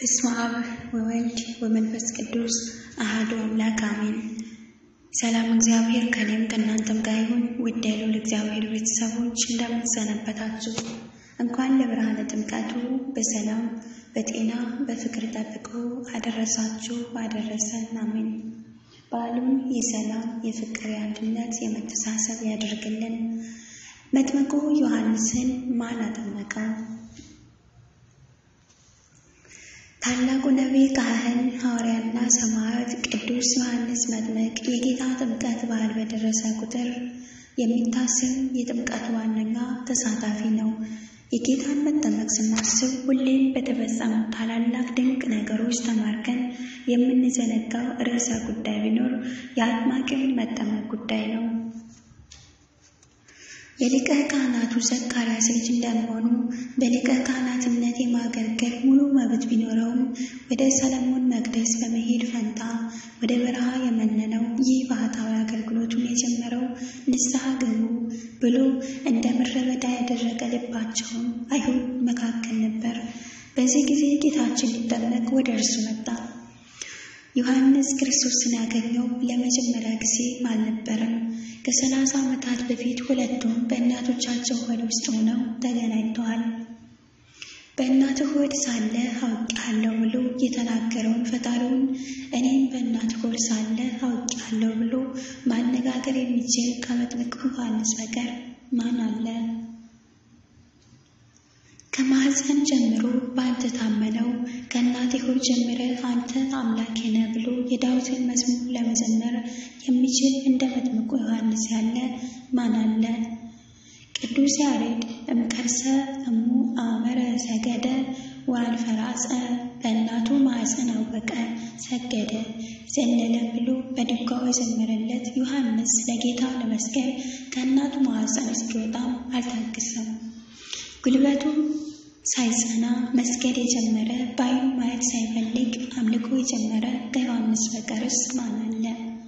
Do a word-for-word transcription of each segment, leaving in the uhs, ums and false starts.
በስመ አብ ወወልድ ወመንፈስ ቅዱስ አሐዱ አምላክ አሜን። ሰላም እግዚአብሔር ከኔም ከእናንተም ጋር ይሁን። ውድ የልዑል እግዚአብሔር ቤተሰቦች እንደምን ሰነበታችሁ? እንኳን ለብርሃነ ጥምቀቱ በሰላም በጤና በፍቅር ጠብቆ አደረሳችሁ አደረሰን። አሜን። በዓሉን የሰላም የፍቅር የአንድነት የመተሳሰብ ያደርግልን። መጥምቁ ዮሐንስን ማን አጠመቀው? ታላቁ ነቢይ ካህን ሐዋርያና ሰማዕት ቅዱስ ዮሐንስ መጥምቅ የጌታ ጥምቀት በዓል በደረሰ ቁጥር የሚታሰብ የጥምቀት ዋነኛ ተሳታፊ ነው። የጌታን መጠመቅ ስናስብ ሁሌም በተፈጸሙ ታላላቅ ድንቅ ነገሮች ተማርከን የምንዘነጋው ርዕሰ ጉዳይ ቢኖር የአጥማቂውን መጠመቅ ጉዳይ ነው። የሊቀ ካህናቱ ዘካርያስ ልጅ እንደመሆኑ በሊቀ ካህናትነት የማገልገል ሙሉ መብት ቢኖረውም ወደ ሰለሞን መቅደስ በመሄድ ፈንታ ወደ በረሃ የመነነው ይህ ባህታዊ አገልግሎቱን የጀመረው ንስሐ ግቡ ብሎ እንደ ምድረ በዳ ያደረገ ልባቸውን አይሁድ መካከል ነበር። በዚህ ጊዜ ጌታችን ሊጠመቅ ወደ እርሱ መጣ። ዮሐንስ ክርስቶስን ያገኘው ለመጀመሪያ ጊዜ አልነበረም። ከሰላሳ ዓመታት በፊት ሁለቱም በእናቶቻቸው ሆድ ውስጥ ሆነው ተገናኝተዋል። በእናቱ ሆድ ሳለ አውቄሃለሁ ብሎ የተናገረውን ፈጣሪውን እኔም በእናቱ ሆድ ሳለ አውቄሃለሁ ብሎ ማነጋገር የሚችል ከመጥምቁ ዮሐንስ በቀር ማን አለ? ከማህፀን ጀምሮ በአንተ ታመነው ከእናቴ ሆድ ጀምረህ አንተ አምላኬ ነህ ብሎ የዳዊትን መዝሙር ለመዘመር የሚችል እንደ መጥምቁ ዮሐንስ ያለ ማን አለ? ቅዱስ ያሬድ እምከርሰ እሙ አመረ ሰገደ ወአንፈራጸ በእናቱ ማህፀን አወቀ ሰገደ ዘለለ ብሎ በድጓው የዘመረለት ዮሐንስ ለጌታ ለመስገድ ከእናቱ ማህፀን እስኪወጣም አልታገሰም። ጉልበቱ ሳይጸና መስገድ የጀመረ በዓይኑ ማየት ሳይፈልግ አምልኮ የጀመረ ከዮሐንስ በቀርስ ማን አለ?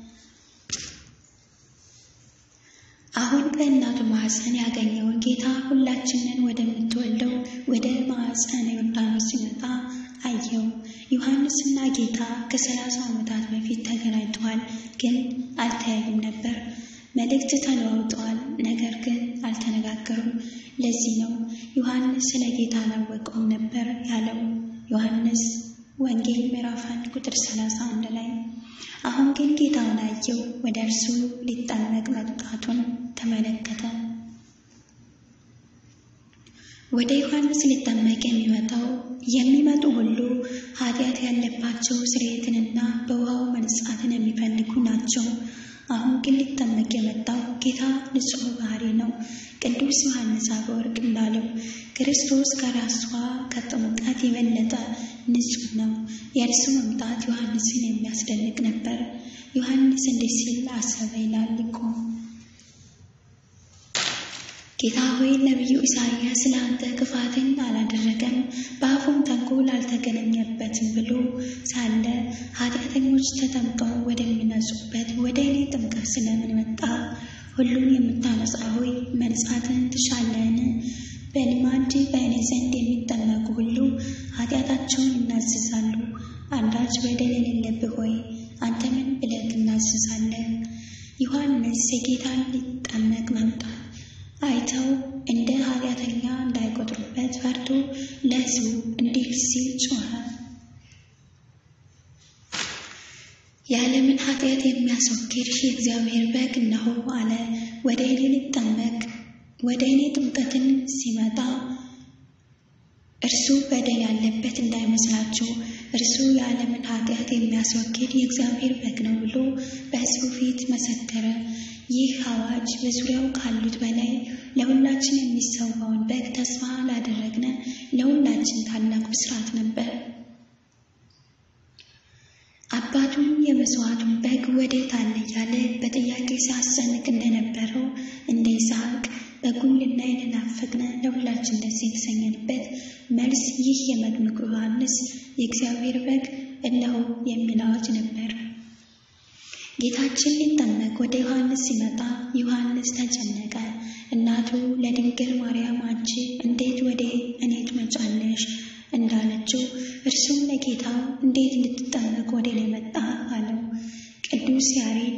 አሁን በእናቱ ማህፀን ያገኘውን ጌታ ሁላችንን ወደምትወልደው ወደ ማህፀነ ዮርዳኖስ ሲመጣ አየው። ዮሐንስና ጌታ ከሰላሳ ዓመታት በፊት ተገናኝተዋል፣ ግን አልተያዩም ነበር። መልእክት ተለዋውጠዋል፣ ነገር ግን አልተነጋገሩም። ለዚህ ነው ዮሐንስ ስለ ጌታ አላወቀውም ነበር ያለው ዮሐንስ ወንጌል ምዕራፍ አንድ ቁጥር ሰላሳ አንድ ላይ። አሁን ግን ጌታውን አየው፣ ወደ እርሱ ሊጠመቅ መምጣቱን ተመለከተ። ወደ ዮሐንስ ሊጠመቅ የሚመጣው የሚመጡ ሁሉ ኃጢአት ያለባቸው ስርየትንና በውሃው መንጻትን የሚፈልጉ ናቸው። አሁን ግን ሊጠመቅ የመጣው ጌታ ንጹሕ ባህሪ ነው። ቅዱስ ዮሐንስ አፈወርቅ እንዳለው ክርስቶስ ከራሷ ከጥምቀት የበለጠ ንጹሕ ነው። የእርሱ መምጣት ዮሐንስን የሚያስደንቅ ነበር። ዮሐንስ እንዲህ ሲል አሰበ ይላል ሊቁ። ጌታ ሆይ ነቢዩ ኢሳይያስ ለአንተ ክፋትን አላደረገም በአፉም ተንኮል አልተገናኘበትም ብሎ ሳለ ኃጢአተኞች ተጠምቀው ወደሚነጹበት ወደ እኔ ጥምቀት ስለምን መጣ? ሁሉን የምታነጻ ሆይ መንጻትን ትሻለህን? በልማድ በእኔ ዘንድ የሚጠመቁ ሁሉ ኃጢአታቸውን ይናዘዛሉ። አንዳች በደል የሌለብህ ሆይ አንተ ምን ብለህ ትናዘዛለህ? ዮሐንስ የጌታን ሊጠመቅ መምጣት አይተው እንደ ኃጢአተኛ እንዳይቆጥሩበት ፈርቶ ለሕዝቡ እንዲህ ሲል ጮኸ። የዓለምን ኃጢአት የሚያስወግድ የእግዚአብሔር በግ እነሆ አለ። ወደ እኔ ሊጠመቅ ወደ እኔ ጥምቀትን ሲመጣ እርሱ በደል ያለበት እንዳይመስላችሁ፣ እርሱ የዓለምን ኃጢአት የሚያስወግድ የእግዚአብሔር በግ ነው ብሎ በሕዝቡ ፊት መሰከረ። ይህ አዋጅ በዙሪያው ካሉት በላይ ለሁላችን የሚሰዋውን በግ ተስፋ ላደረግነ ለሁላችን ታላቅ ብስራት ነበር። አባቱን የመስዋዕቱን በግ ወዴት አለ እያለ በጥያቄ ሲያስጨንቅ እንደነበረው እንደ ይስሐቅ በጉን ልናይ ናፈቅነ ለሁላችን ደስ የተሰኘንበት መልስ ይህ የመጥምቁ ዮሐንስ የእግዚአብሔር በግ እነሆ የሚል አዋጅ ነበር። ጌታችን ሊጠመቅ ወደ ዮሐንስ ሲመጣ ዮሐንስ ተጨነቀ። እናቱ ለድንግል ማርያም አንቺ እንዴት ወደ እኔ ትመጫለሽ እንዳለችው አዘዘችው። እርሱም ለጌታው እንዴት ልትጠመቅ ወደ እኔ መጣህ አለው። ቅዱስ ያሬድ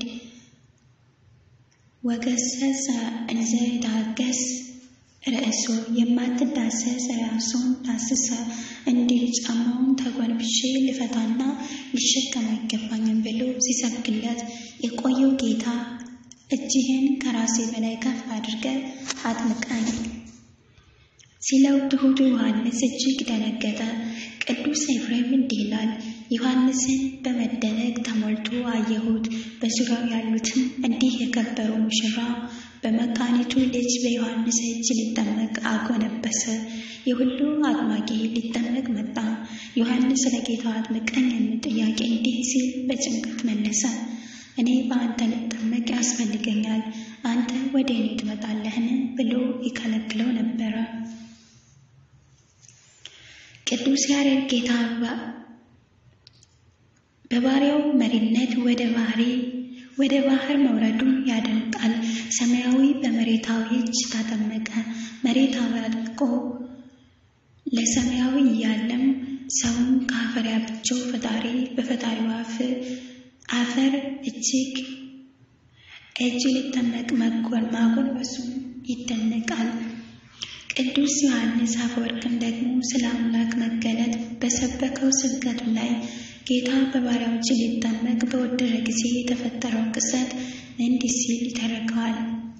ወገሰጸ እንዘ ይታገስ ርእሶ የማትዳሰስ ራሱን ዳስሰ እንዲህ ጫማውን ተጎንብሼ ልፈታና ሊሸከም አይገባኝም ብሎ ሲሰብክለት የቆየው ጌታ እጅህን ከራሴ በላይ ከፍ አድርገህ አጥምቀኝ ሲለው ትሑቱ ዮሐንስ እጅግ ደነገጠ። ቅዱስ ኤፍሬም እንዲህ ይላል፣ ዮሐንስን በመደነቅ ተሞልቶ አየሁት። በዙሪያው ያሉትም እንዲህ የከበሩ ሙሽራ በመካኒቱ ልጅ በዮሐንስ እጅ ሊጠመቅ አጎነበሰ። የሁሉ አጥማቂ ሊጠመቅ መጣ። ዮሐንስ ለጌታ አጥምቀኝ የሚል ጥያቄ እንዲህ ሲል በጭንቀት መለሰ፣ እኔ በአንተ ልጠመቅ ያስፈልገኛል፣ አንተ ወደ እኔ ትመጣለህን ብሎ ይከለክለው ነበረ። ቅዱስ ያሬድ ጌታ በባሪያው መሪነት ወደ ባህሪ ወደ ባህር መውረዱን ያደንቃል። ሰማያዊ በመሬታዊ እጅ ታጠመቀ። መሬታዊ አጥምቆ ለሰማያዊ እያለም ሰውን ከአፈር ያበጀው ፈጣሪ በፈጣሪው አፍ አፈር እጅግ እጅ ሊጠመቅ መጎን ማጎንበሱን ይደነቃል። ቅዱስ ዮሐንስ አፈወርቅም ደግሞ ስለ አምላክ መገለጥ በሰበከው ስብከቱ ላይ ጌታ በባሪያው እጅ ሊጠመቅ በወደደ ጊዜ የተፈጠረውን ክስተት እንዲህ ሲል ይተርከዋል።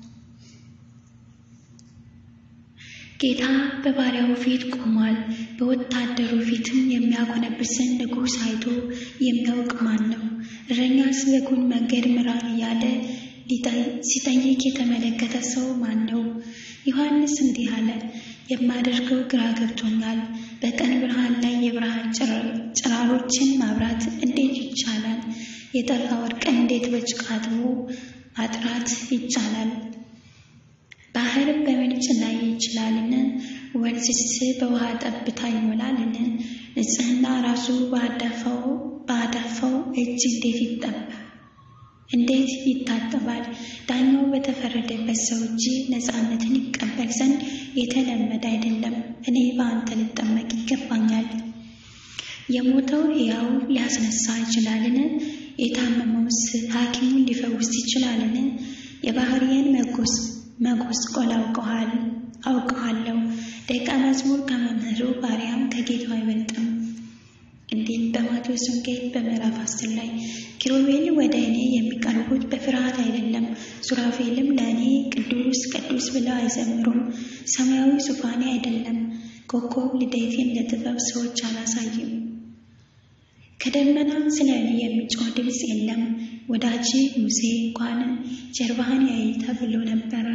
ጌታ በባሪያው ፊት ቆሟል። በወታደሩ ፊትም የሚያጎነብስን ንጉሥ አይቶ የሚያውቅ ማን ነው? እረኛስ በጉን መንገድ ምራን እያለ ሲጠይቅ የተመለከተ ሰው ማን ነው? ዮሐንስ እንዲህ አለ፣ የማደርገው ግራ ገብቶኛል። በቀን ብርሃን ላይ የብርሃን ጭራሮችን ማብራት እንዴት ይቻላል? የጠራ ወርቅን እንዴት በጭቃ አጥቦ ማጥራት ይቻላል? ባህር በምንጭ ላይ ይችላልን? ወንዝስ በውሃ ጠብታ ይሞላልን? ንጽሕና ራሱ በአዳፋው እጅ እንዴት ይጠባል? እንዴት ይታጠባል? ዳኛው በተፈረደበት ሰው እጅ ነፃነትን ይቀበል ዘንድ የተለመደ አይደለም። እኔ በአንተ ልጠመቅ ይገባኛል። የሞተው ሕያው ሊያስነሳ ይችላልን? የታመመውስ ሐኪሙን ሊፈውስ ይችላልን? የባህርዬን መጎስቆል አውቀዋለሁ። ደቀ መዝሙር ከመምህሩ ባሪያም ከጌታው አይበልጥም። እንዲህ በማቴዎስ ወንጌል በምዕራፍ አስር ላይ ኪሩቤል ወደ እኔ የሚቀርቡት በፍርሃት አይደለም፣ ሱራፌልም ለእኔ ቅዱስ ቅዱስ ብለው አይዘምሩም። ሰማያዊ ዙፋኔ አይደለም፣ ኮከብ ልደቴን ለጥበብ ሰዎች አላሳይም። ከደመናም ስለ እኔ የሚጮህ ድምፅ የለም። ወዳጅ ሙሴ እንኳን ጀርባህን ያይ ተብሎ ነበረ።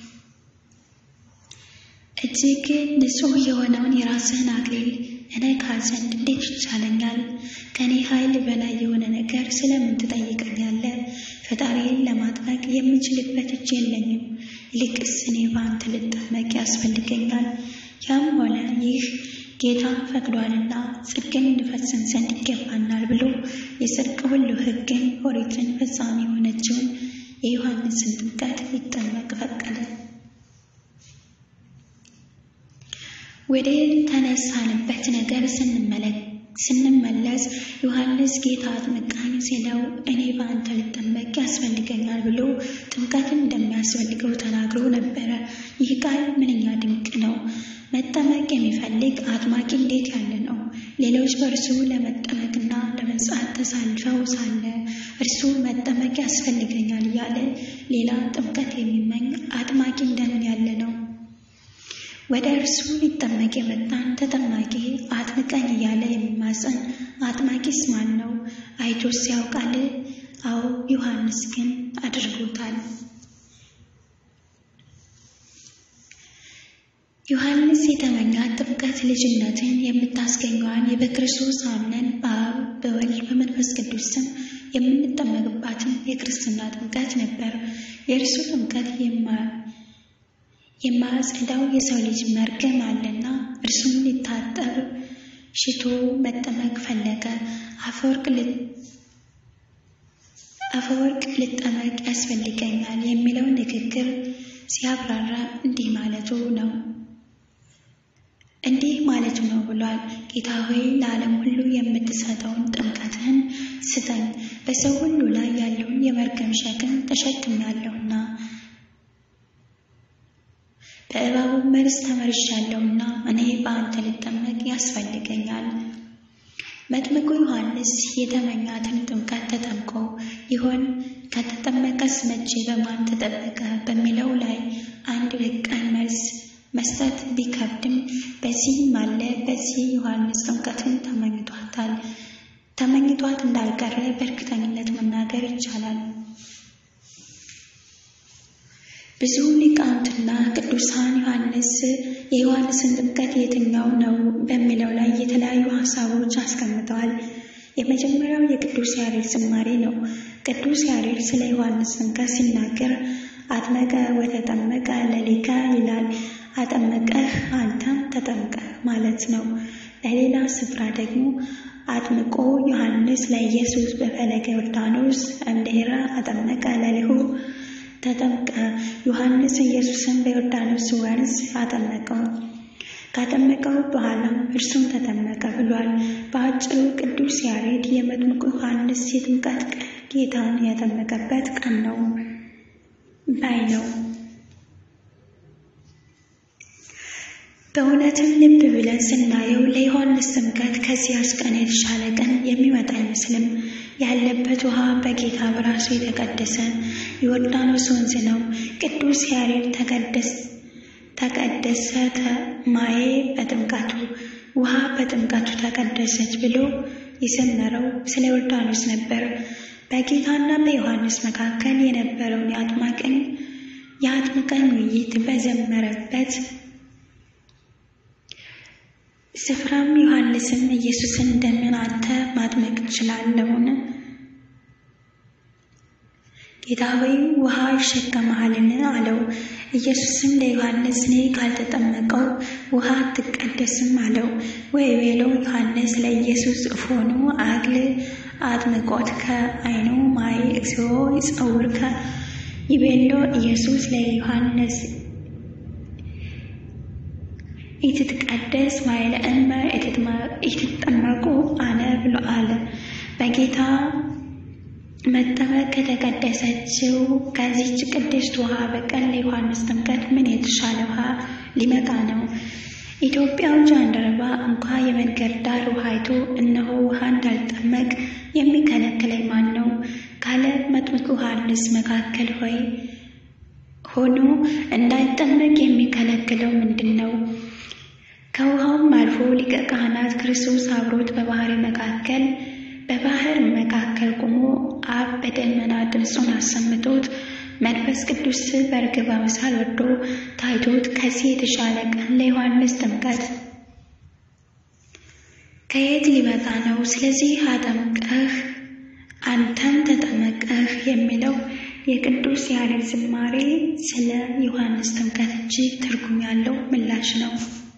እጅግ ንጹሕ የሆነውን የራስህን አክሊል እነካ ዘንድ እንዴት ይቻለኛል? ከኔ ኃይል በላይ የሆነ ነገር ስለምን ትጠይቀኛለህ? ፈጣሪዬን ለማጥመቅ የምችልበት እጅ የለኝም። ይልቅስ እኔ በአንተ ልጠመቅ ያስፈልገኛል። ያም ሆነ ይህ ጌታ ፈቅዷልና ጽድቅን እንፈጽም ዘንድ ይገባናል ብሎ የጽድቅ ሁሉ ሕግን ኦሪትን ፈጻሚ የሆነችውን የዮሐንስን ጥምቀት ሊጠመቅ ፈቀደ። ወደ ተነሳንበት ነገር ስንመለስ ዮሐንስ ጌታ አጥምቀኝ ሲለው እኔ በአንተ ልጠመቅ ያስፈልገኛል ብሎ ጥምቀትን እንደሚያስፈልገው ተናግሮ ነበረ። ይህ ቃል ምንኛ ድንቅ ነው! መጠመቅ የሚፈልግ አጥማቂ እንዴት ያለ ነው! ሌሎች በእርሱ ለመጠመቅና ለመንጻት ተሳልፈው ሳለ እርሱ መጠመቅ ያስፈልገኛል እያለ ሌላ ጥምቀት የሚመኝ አጥማቂ እንደምን ያለ ነው! ወደ እርሱ ሊጠመቅ የመጣን ተጠማቂ አጥምቀኝ እያለ የሚማጸን አጥማቂስ ማን ነው? አይቶስ ያውቃል? አዎ፣ ዮሐንስ ግን አድርጎታል። ዮሐንስ የተመኛት ጥምቀት ልጅነትን የምታስገኘዋን በክርስቶስ አምነን በአብ በወልድ በመንፈስ ቅዱስ ስም የምንጠመቅባትን የክርስትና ጥምቀት ነበር። የእርሱ ጥምቀት የማያጸዳው የሰው ልጅ መርገም አለና እርሱም ሊታጠብ ሽቶ መጠመቅ ፈለገ። አፈወርቅ ልጠመቅ ያስፈልገኛል የሚለው ንግግር ሲያብራራ እንዲህ ማለቱ ነው። እንዲህ ማለት ነው ብሏል። ጌታ ሆይ ለዓለም ሁሉ የምትሰጠውን ጥምቀትህን ስጠኝ፣ በሰው ሁሉ ላይ ያለውን የመርገም ሸክም ተሸክሜያለሁና በእባቡ መርዝ ተመርሻለሁና እኔ በአንተ ልጠመቅ ያስፈልገኛል። መጥምቁ ዮሐንስ የተመኛትን ጥምቀት ተጠምቆ ይሆን? ከተጠመቀስ መቼ በማን ተጠመቀ በሚለው ላይ አንድ በቃል መልስ መስጠት ቢከብድም በዚህም አለ በዚህ ዮሐንስ ጥምቀትን ተመኝቷታል። ተመኝቷት እንዳልቀረ በእርግጠኝነት መናገር ይቻላል። ብዙ ሊቃውንትና ቅዱሳን ዮሐንስ የዮሐንስን ጥምቀት የትኛው ነው በሚለው ላይ የተለያዩ ሀሳቦች አስቀምጠዋል። የመጀመሪያው የቅዱስ ያሬድ ዝማሬ ነው። ቅዱስ ያሬድ ስለ ዮሐንስ ጥምቀት ሲናገር አጥመቀ ወተጠመቀ ለሊከ ይላል። አጠመቀህ አንተም ተጠምቀህ ማለት ነው። በሌላ ስፍራ ደግሞ አጥምቆ ዮሐንስ ለኢየሱስ በፈለገ ዮርዳኖስ እምድኅረ አጠመቀ ለሊሁ ተጠምቀ ዮሐንስ ኢየሱስን በዮርዳኖስ ወንዝ አጠመቀው፣ ካጠመቀው በኋላ እርሱም ተጠመቀ ብሏል። በአጭሩ ቅዱስ ያሬድ የመጥምቁ ዮሐንስ የጥምቀት ቀን ጌታን ያጠመቀበት ቀን ነው ባይ ነው። በእውነትም ልብ ብለን ስናየው ለዮሐንስ ጥምቀት ከዚያች ቀን የተሻለ ቀን የሚመጣ አይመስልም። ያለበት ውሃ በጌታ በራሱ የተቀደሰ ዮርዳኖስ ወንዝ ነው። ቅዱስ ያሬድ ተቀደስ ተቀደሰ ማዬ በጥምቀቱ ውሃ በጥምቀቱ ተቀደሰች ብሎ የዘመረው ስለ ዮርዳኖስ ነበር። በጌታና በዮሐንስ መካከል የነበረውን የአጥማቅን የአጥምቀን ውይይት በዘመረበት ስፍራም ዮሐንስም ኢየሱስን እንደምን አንተ ማጥመቅ ትችላለህን? ጌታ ሆይ ውሃ ይሸከምሃልን አለው። ኢየሱስም ለዮሐንስ እኔ ካልተጠመቀው ውሃ አትቀደስም አለው። ወይቤሎ ዮሐንስ ለኢየሱስ እፎኑ አግል አጥምቆትከ አይኑ ማይ እግዚኦ ይጸውርከ ይቤሎ ኢየሱስ ለዮሐንስ ኢትትቀደስ ማይለ እመ ኢትጠመቁ አነ ብሎ አለ። በጌታ መጠመቅ ከተቀደሰችው ከዚች ቅድስት ውሃ በቀር ለዮሐንስ ጥምቀት ምን የተሻለ ውሃ ሊመጣ ነው? ኢትዮጵያው ጃንደረባ እንኳ የመንገድ ዳር ውሃ አይቶ እነሆ ውሃ እንዳልጠመቅ የሚከለክለኝ ማን ነው ካለ መጥምቁ ዮሐንስ መካከል ሆይ ሆኖ እንዳይጠመቅ የሚከለክለው ምንድን ነው? ከውሃውም አልፎ ሊቀ ካህናት ክርስቶስ አብሮት በባህር መካከል በባህር መካከል ቆሞ አብ በደመና ድምፁን አሰምቶት መንፈስ ቅዱስ በርግብ አምሳል ወርዶ ታይቶት ከዚህ የተሻለ ቀን ለዮሐንስ ጥምቀት ከየት ሊመጣ ነው? ስለዚህ አጠምቀህ አንተም ተጠመቀህ የሚለው የቅዱስ ያሬድ ዝማሬ ስለ ዮሐንስ ጥምቀት እጅግ ትርጉም ያለው ምላሽ ነው።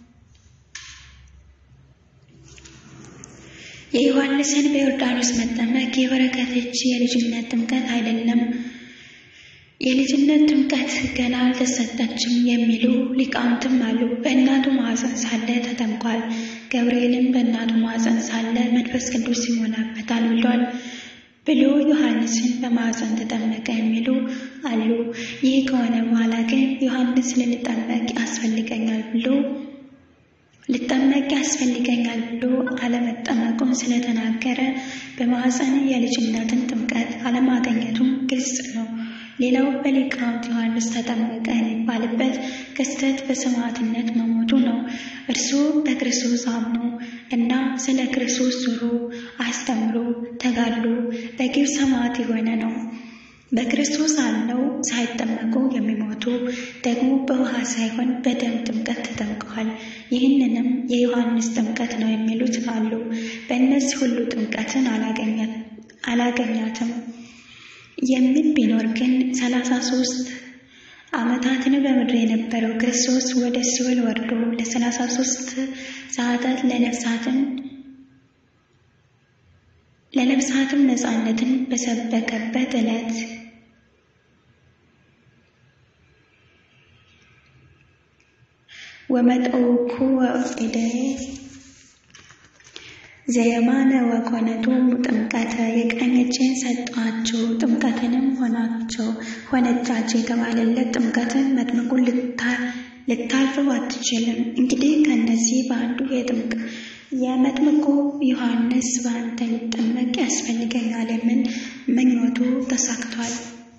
የዮሐንስን በዮርዳኖስ መጠመቅ የበረከት እንጂ የልጅነት ጥምቀት አይደለም። የልጅነት ጥምቀት ገና አልተሰጠችም የሚሉ ሊቃውንትም አሉ። በእናቱ ማኅፀን ሳለ ተጠምቋል። ገብርኤልም በእናቱ ማኅፀን ሳለ መንፈስ ቅዱስ ይሞላበታል ብሏል ብሎ ዮሐንስን በማኅፀን ተጠመቀ የሚሉ አሉ። ይህ ከሆነ በኋላ ግን ዮሐንስ ልጠመቅ ያስፈልገኛል ብሎ ልጠመቅ ያስፈልገኛል ብሎ አለመጠመቁን ስለተናገረ በማኅፀን የልጅነትን ጥምቀት አለማግኘቱም ግልጽ ነው። ሌላው በሊቃውንት ዮሐንስ ተጠመቀ የሚባልበት ክስተት በሰማዕትነት መሞቱ ነው። እርሱ በክርስቶስ አምኖ እና ስለ ክርስቶስ ዙሮ አስተምሮ ተጋድሎ በግብ ሰማዕት የሆነ ነው። በክርስቶስ አምነው ሳይጠመቁ የሚሞቱ ደግሞ በውሃ ሳይሆን በደም ጥምቀት ተጠምቀዋል። ይህንንም የዮሐንስ ጥምቀት ነው የሚሉት አሉ። በእነዚህ ሁሉ ጥምቀትን አላገኛትም የሚል ቢኖር ግን ሰላሳ ሶስት ዓመታትን በምድር የነበረው ክርስቶስ ወደ ሲኦል ወርዶ ለሰላሳ ሶስት ሰዓታት ለነፍሳትን ለነፍሳትም ነፃነትን በሰበከበት ዕለት ወመጥኡኩ ወእደ ዘየማነ ወኮነቱም ጥምቀተ የቀኝ እጄን ሰጧቸው ጥምቀትንም ሆናቸው ሆነቻቸው የተባለለት ጥምቀትን መጥምቁን ልታልፈው አትችልም። እንግዲህ ከነዚህ በአንዱ የጥምቅ የመጥምቁ ዮሐንስ በአንተ ልጠመቅ ያስፈልገኛል የሚል ምኞቱ ተሳክቷል።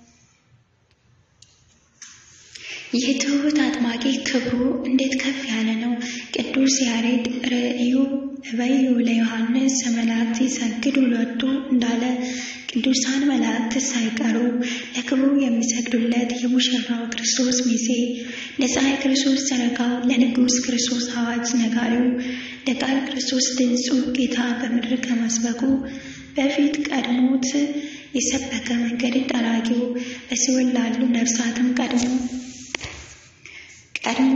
ይህ ትሑት አጥማቂ ክብሩ እንዴት ከፍ ያለ ነው! ቅዱስ ያሬድ ርእዩ እበዩ ለዮሐንስ መላእክት ይሰግዱ ሎቱ እንዳለ ቅዱሳን መላእክት ሳይቀሩ ለክብሩ የሚሰግዱለት የሙሽራው ክርስቶስ ሚዜ ለፀሐይ ክርስቶስ ጨረቃው ለንጉሥ ክርስቶስ አዋጅ ነጋሪው ለቃል ክርስቶስ ድምፁ ጌታ በምድር ከመስበኩ በፊት ቀድሞት የሰበከ መንገድ ጠራጊው በሲኦል ላሉ ነፍሳትም ቀድሞ ቀድሞ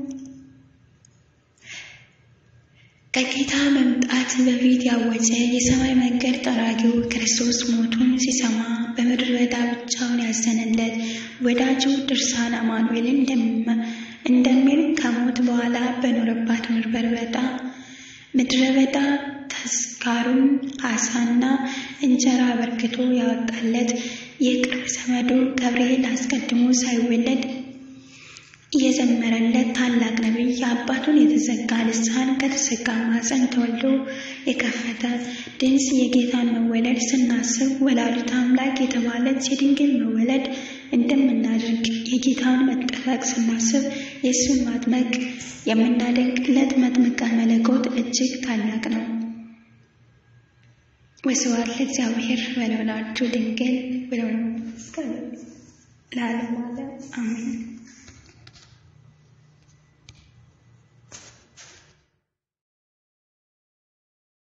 ከጌታ መምጣት በፊት ያወጀ የሰማይ መንገድ ጠራጊው ክርስቶስ ሞቱን ሲሰማ በምድረ በዳ ብቻውን ያዘነለት ወዳጁ ድርሳነ አማኑኤል እንደሚል ከሞት በኋላ በኖረባት ምድረ በዳ ምድረ በዳ ተስካሩን አሳና እንጀራ አበርክቶ ያወጣለት የቅርብ ዘመዱ ገብርኤል አስቀድሞ ሳይወለድ የዘመረለት ታላቅ ነቢይ የአባቱን የተዘጋ ልሳን ከተዘጋ ማኅፀን ተወልዶ የከፈተ ድንስ የጌታን መወለድ ስናስብ ወላዲተ አምላክ የተባለች የድንግል መወለድ እንደምናደርግ የጌታን መጠመቅ ስናስብ የእሱን ማጥመቅ የምናደንቅለት መጥምቀ መለኮት እጅግ ታላቅ ነው። ወስብሐት ለእግዚአብሔር ወለወላዲቱ ድንግል ወለመስቀሉ ለዓለሙ ዓለም አሜን።